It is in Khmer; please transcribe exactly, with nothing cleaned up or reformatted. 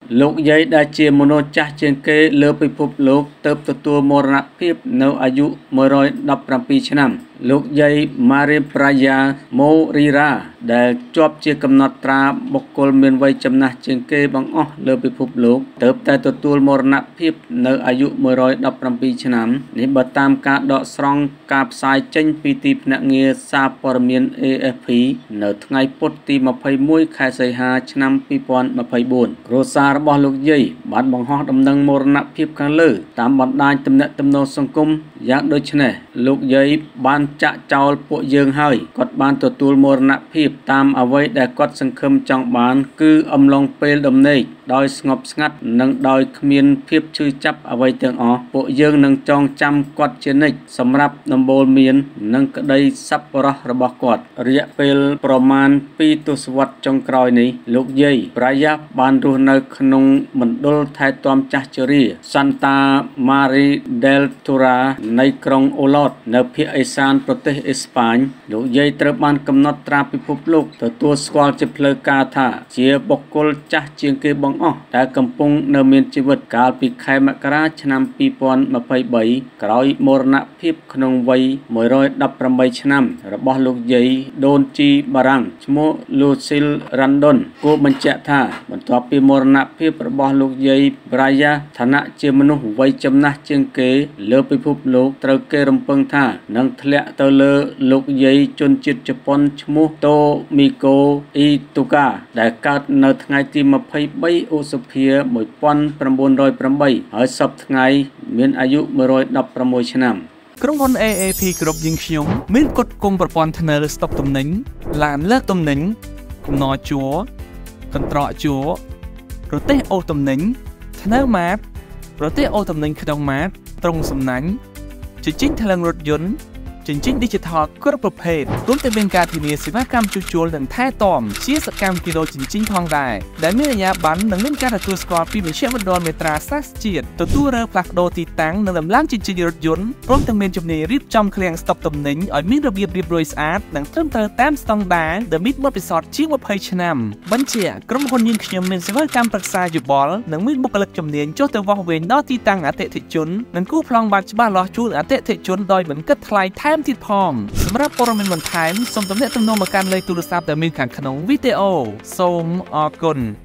លោកយាយដែលជាមនុស្សចាស់ជាងគេលើពិភពលោកទើបទទួលមរណភាពនៅអាយុមួយរយដប់ប្រាំពីរឆ្នាំលោកយាយ Maria Praja Moreira ដែលជាប់ជាកំណត់ត្រាបុគ្គលមានវ័យចំណាស់ជាងគេបង្អស់លើពិភពលោកទើបតែទទួលមរណភាពនៅអាយុមួយរយដប់ប្រាំពីរឆ្នាំនេះបើតាមការដកស្រង់ការផ្សាយចេញពីទីភ្នាក់ងារសារព័ត៌មាន A F P នៅថ្ងៃពុធទីម្ភៃមួយខែសីហាឆ្នាំពីរពាន់ម្ភៃបួនគ្រួសាររបស់លោកយាយបានបង្ហោះដំណឹងមរណភាពខាងលើតាមបណ្ដាញទំនាក់ទំនងសង្គមយ៉ាងដូចនេះលោកយាយបានចាក់ចោលពួកយើងហើយគាត់បានទទួលមរណភាពតាមអ្វីដែលគាត់សង្ឃឹមចង់បានគឺអំឡុងពេលដំណេកដោយស្ងប់ស្ងាត់និងដោយគ្មានភាពឈឺចាប់អ្វីទាំងអស់ពួកយើងនឹងចងចាំគាត់ជានិច្ចសម្រាប់ដំបូលមាននិងក្តីសប្បុរសរបស់គាត់រយៈពេលប្រមាណពីរទសវត្សរ៍ចុងក្រោយនេះលោកយាយ Praja បានរស់នៅក្នុងមណ្ឌលថែទាំចាស់ជរា Santa Maria del Tura នៃក្រុងអូឡតនៅភាគឦសានប្រទេសអេស្ប៉ាញលោកយាយត្រូវបានកំណត់ត្រាពិភពលោកទទួលស្គាល់ជាផ្លូវការថាជាបុគ្គលចាស់ជាងគេបង្អស់ដែលកំពុងនៅមានជីវិតកាលពីខែមករាឆ្នាំពីរពាន់ម្ភៃបីក្រោយមរណភាពក្នុងវ័យមួយរយដប់ប្រាំបីឆ្នាំរបស់លោកយាយដូនជីបារាំងឈ្មោះ Lucille Randon គួរបញ្ជាក់ថាបន្ទាប់ពីមរណភាពរបស់លោកយាយ Praja ឋានៈជាមនុស្សវ័យចំណាស់ជាងគេលើពិភពលោកត្រូវគេរំពឹងថានឹងធ្លាក់ទៅលើលោកយាយជនជាតិជប៉ុនឈ្មោះ Tomiko Itoka ដែលកើតនៅថ្ងៃទីម្ភៃបីឧសភា១៩០៨ហើយសពថ្ងៃមានអាយុមួយរយដប់ប្រាំមួយឆ្នាំក្រុមហ៊ុន A A P គ្រប់យើងខ្ញុំមានគុតគុំប្រព័ន្ធធ្នើរស្តុកទំនិញឡានលើកទំនិញកំណរជួរកន្ត្រកជួរប្រទេសអូទំនិញធ្នើរម៉ាតប្រទេសអូទំនិញក្នុងម៉ាតត្រង់សំណាញ់ជញ្ជីងថ្លើងរថយន្តជញ្ជីង Digital គ្រប់ប្រភេទរួមទាំងមានការធានាសេវាកម្មជួសជុលនិងថែទាំជាសកម្មគីឡូជញ្ជីងផងដែរដែលមានអាជ្ញាប័ណ្ណនិងមានការទទួលស្គាល់ពីមជ្ឈមណ្ឌលមេត្រាសាស្ត្រជាតិទទួលរើផ្លាស់ប្ដូរទីតាំងនិងដំឡើងជញ្ជីងរថយន្តព្រមទាំងមានជំនាញរៀបចំឃ្លាំងស្តុកទំនិញឲ្យមានរបៀបរៀបរយស្អាតនិងត្រឹមត្រូវតាមស្តង់ដារដែលមានបទពិសោធន៍ជាងម្ភៃឆ្នាំបញ្ជាក្រុមហ៊ុនយើងខ្ញុំមានសេវាកម្មប្រឹក្សាយោបល់និងមានបុគ្គលិកជំនាញចុះទៅវាស់វែងដល់ទីតាំងអតិថិជននិងគូប្លង់បាតច្បាស់លាស់ជូនអតិថិជនដោយមិនគិតថ្លៃថែមទៀតផងសម្រាប់ព័ត៌មានបន្ថែមសូមទំនាក់ទំនងមកកាន់លេខទូរស័ព្ទដែលមានខាងក្នុងវីដេអូសូមអរគុណ